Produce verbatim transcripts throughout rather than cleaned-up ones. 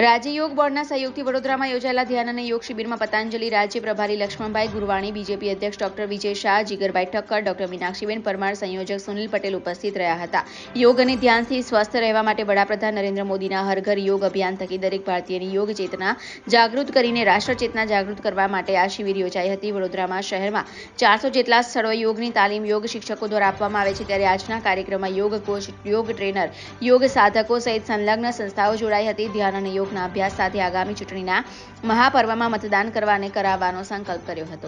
राज्य योग बोर्डના સહયોગથી વડોદરામાં યોજાયેલા ધ્યાન અને યોગ શિબિરમાં પતંજલિ રાજ્ય પ્રભારી લક્ષ્મણભાઈ ગુરવાણી, બીજેપી અધ્યક્ષ ડોક્ટર વિજય શાહ, જીગરભાઈ ઠક્કર, ડોક્ટર મીનાક્ષીબેન પરમાર, સંયોજક સુનિલ પટેલ ઉપસ્થિત રહ્યા હતા। યોગ અને ધ્યાનથી સ્વસ્થ રહેવા માટે વડાપ્રધાન નરેન્દ્ર મોદીના હર ઘર યોગ અભિયાન થકી દરેક ભારતીયની યોગ ચેતના જાગૃત કરીને રાષ્ટ્ર ચેતના જાગૃત કરવા માટે આ શિબિર યોજાઈ હતી। વડોદરામાં શહેરમાં ચારસો જેટલા સ્થળોએ યોગની તાલીમ યોગ શિક્ષકો દ્વારા આપવામાં આવે છે, ત્યારે આજના કાર્યક્રમમાં યોગ કોચ, યોગ ટ્રેનર, યોગ સાધકો સહિત સંલગ્ન સંસ્થાઓ જોડાઈ હતી। ધ્યાન અને યોગના અભ્યાસ સાથે આગામી ચૂંટણીના મહાપર્વમાં મતદાન કરવા અને કરાવવાનો સંકલ્પ કર્યો હતો।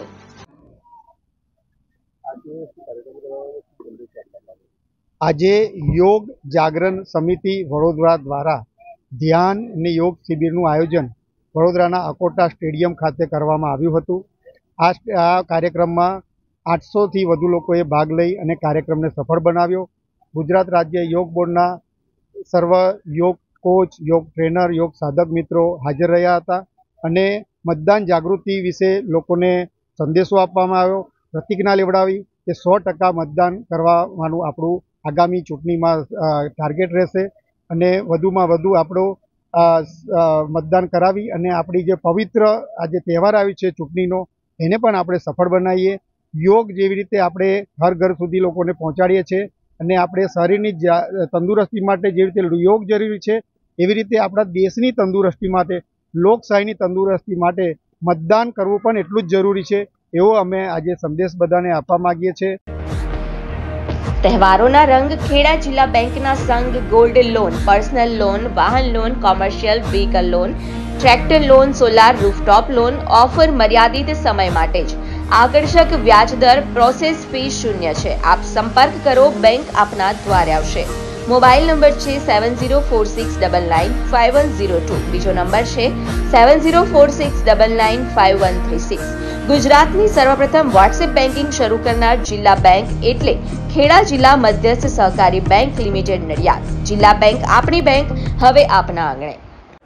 આજે યોગ જાગરણ સમિતિ વડોદરા દ્વારા ધ્યાન અને યોગ શિબિરનું આયોજન વડોદરાના અકોટા સ્ટેડિયમ ખાતે કરવામાં આવ્યું હતું। આ કાર્યક્રમમાં આઠસો થી વધુ લોકોએ ભાગ લઈ અને કાર્યક્રમને સફળ બનાવ્યો। ગુજરાત રાજ્ય યોગ બોર્ડના સર્વ યોગ કોચ, યોગ ટ્રેનર, યોગ સાધક મિત્રો હાજર રહ્યા હતા અને મતદાન જાગૃતિ વિશે લોકોને સંદેશો આપવામાં આવ્યો। પ્રતિજ્ઞા લેવડાવી કે સો ટકા મતદાન કરવાનું આપણું આગામી ચૂંટણીમાં ટાર્ગેટ રહેશે અને વધુમાં વધુ આપણો મતદાન કરાવી અને આપણી જે પવિત્ર આજે તહેવાર આવ્યો છે ચૂંટણીનો, એને પણ આપણે સફળ બનાવીએ। યોગ જેવી રીતે આપણે હર ઘર સુધી લોકોને પહોંચાડીએ છીએ અને આપણે શરીરની તંદુરસ્તી માટે જેવી રીતે યોગ જરૂરી છે, એવી રીતે આપણા દેશની તંદુરસ્તી માટે, લોકશાહીની તંદુરસ્તી માટે મતદાન કરવું પણ એટલું જ જરૂરી છે, એવો અમે આજે સંદેશ બધાને આપવા માંગીએ છીએ। તહેવારોના રંગ ખેડા જિલ્લા બેંકના સંઘ ગોલ્ડ લોન, પર્સનલ લોન, વાહન loan, commercial vehicle loan, tractor loan, solar rooftop loan offer મર્યાદિત સમય માટે જ। આકર્ષક વ્યાજ દર, પ્રોસેસ ફી શૂન્ય છે। આપ સંપર્ક કરો, બેંક આપના દ્વારે આવશે। મોબાઈલ નંબર છે seven zero four six double nine five one zero two, બીજો નંબર છે seven zero four six double nine five one three six. ગુજરાતની સર્વપ્રથમ વોટ્સએપ બેન્કિંગ શરૂ કરનાર જિલ્લા બેંક એટલે ખેડા જિલ્લા મધ્યસ્થ સહકારી બેંક લિમિટેડ નડિયાદ। જિલ્લા બેંક આપણી બેંક, હવે આપના આંગણે।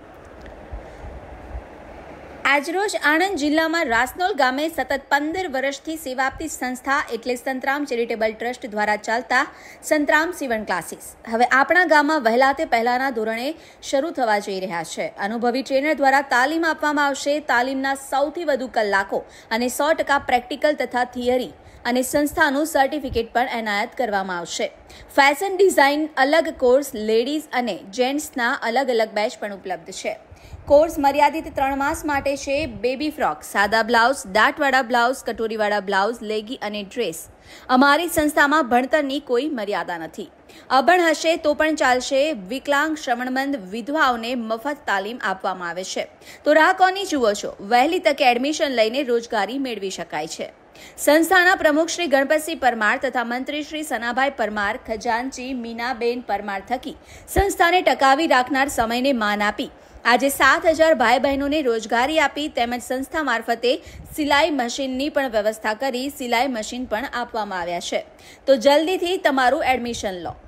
આજરોજ આણંદ જિલ્લામાં રાસનોલ ગામે સતત પંદર વર્ષથી સેવા આપતી સંસ્થા એટલે સંતરામ ચેરિટેબલ ટ્રસ્ટ દ્વારા ચાલતા સંતરામ સીવણ ક્લાસીસ હવે આપણા ગામમાં વહેલા તે પહેલાના ધોરણે શરૂ થવા જઈ રહ્યા છે। અનુભવી ટ્રેનર દ્વારા તાલીમ આપવામાં આવશે। તાલીમના સૌથી વધુ કલાકો અને સો ટકા પ્રેક્ટિકલ તથા થિયરી અને સંસ્થાનું સર્ટિફિકેટ પણ એનાયત કરવામાં આવશે। ફેશન ડિઝાઇન અલગ કોર્સ, લેડીઝ અને જેન્ટ્સના અલગ અલગ બેચ પણ ઉપલબ્ધ છે। કોર્સ મર્યાદિત ત્રણ માસ માટે છે। બેબી ફ્રોક, સાદા બ્લાઉઝ, દાંતવાળા બ્લાઉઝ, કટોરીવાળા બ્લાઉઝ, લેગી અને ડ્રેસ। અમારી સંસ્થામાં ભણતરની કોઈ મર્યાદા નથી। અભણ હશે તો પણ ચાલશે। વિકલાંગ, શ્રવણમંદ, વિધવાઓને મફત તાલીમ આપવામાં આવે છે। તો રાહ કોની જુઓ છો? વહેલી તકે એડમિશન લઈને રોજગારી મેળવી શકાય છે। સંસ્થાના પ્રમુખ શ્રી ગણપતસિંહ પરમાર તથા મંત્રી શ્રી સનાભાઈ પરમાર, ખજાનચી મીનાબેન પરમાર થકી સંસ્થાને ટકાવી રાખનાર સમયને માન આપી આજે સાત હજાર ભાઈ બહેનોને રોજગારી આપી તેમજ સંસ્થા મારફતે સિલાઈ મશીનની પણ વ્યવસ્થા કરી સિલાઈ મશીન પણ આપવામાં આવ્યા છે। તો જલ્દીથી તમારું એડમિશન લો।